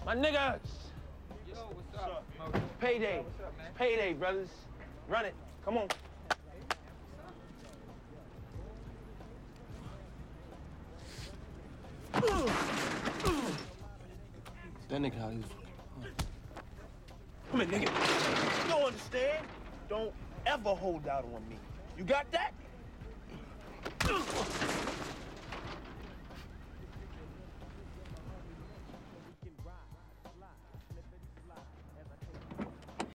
My niggas. Yo, what's up? Payday. What's up, man? Payday, brothers. Run it. Come on. That nigga how he's Come here, nigga. You don't understand? Don't ever hold out on me. You got that?